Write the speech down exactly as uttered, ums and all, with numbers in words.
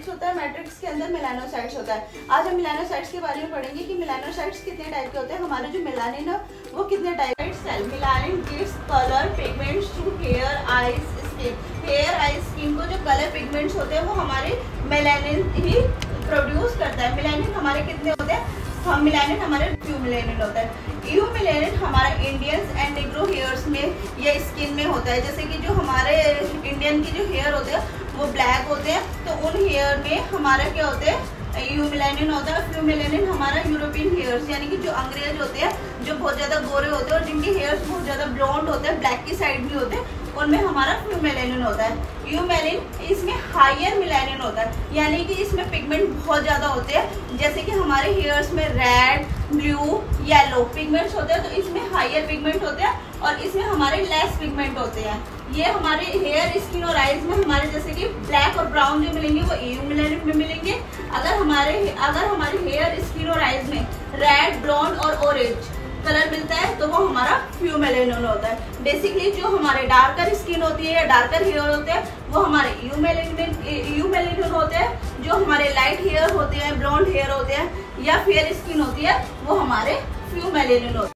Matrix होता है, matrix के अंदर मेलानोसाइट्स होता है। आज हम मेलानोसाइट्स के बारे में पढ़ेंगे कि मेलानोसाइट्स कितने टाइप के होते हैं, हमारे जो मेलानिन है वो कितने टाइप है। Cell melanin gives colour pigments to hair, eyes, skin. Hair, eye, skin को जो कलर पिगमेंट्स होते हैं वो हमारे मेलानिन ही प्रोड्यूस करता है। मेलानिन हमारे कितने होते हैं, हम मेलानिन हमारे फ्यू मेलानिन होता है। यू मेलानिन हमारा इंडियंस एंड निग्रो हेयर्स में या स्किन में होता है। जैसे कि जो हमारे इंडियन की जो हेयर होते हैं वो ब्लैक होते हैं, तो उन हेयर में हमारा क्या होते हैं, यू मेलानिन होता है। फ्यू मेलानिन हमारा यूरोपियन हेयर्स यानी कि जो अंग्रेज होते हैं, जो बहुत ज़्यादा गोरे होते हैं और जिनके हेयर्स बहुत ज़्यादा ब्लॉन्ड होते हैं, ब्लैक की साइड भी होते हैं, उनमें हमारा फ्यू मेलानिन होता है। यू मेलानिन इसमें हायर मेलानिन होता है, यानी कि इसमें पिगमेंट बहुत ज़्यादा होते हैं। जैसे कि हमारे हेयर्स में रेड, ब्लू, येलो पिगमेंट्स होते हैं, तो इसमें हायर पिगमेंट होते हैं और इसमें हमारे लेस पिगमेंट होते हैं। ये हमारे हेयर, स्किन और आईज में हमारे जैसे कि ब्लैक और ब्राउन जो मिलेंगे वो यू मेलानिन में मिलेंगे। अगर हमारे अगर हमारे हेयर, स्किन और आईज में रेड, ब्राउन और ऑरेंज कलर मिलता है तो वो हमारा फ्यू मेलानिन होता है। बेसिकली जो हमारे डार्कर स्किन होती है या डार्कर हेयर होते हैं वो हमारे यू मेलानिन यू मेलानिन होते हैं। जो हमारे लाइट हेयर होते हैं, ब्राउन हेयर होते हैं या फेयर स्किन होती है वो हमारे फ्यू मेलानिन होते हैं।